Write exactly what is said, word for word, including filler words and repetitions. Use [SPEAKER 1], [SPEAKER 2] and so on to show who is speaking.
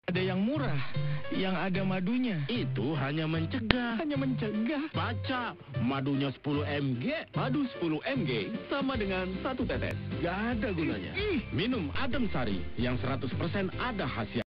[SPEAKER 1] Ada yang murah, yang ada madunya.
[SPEAKER 2] Itu hanya mencegah.
[SPEAKER 1] Hanya mencegah.
[SPEAKER 2] Baca, madunya sepuluh mg. Madu sepuluh mg sama dengan satu tetes. Gak ada gunanya. Minum Adem Sari yang seratus persen ada khasiat.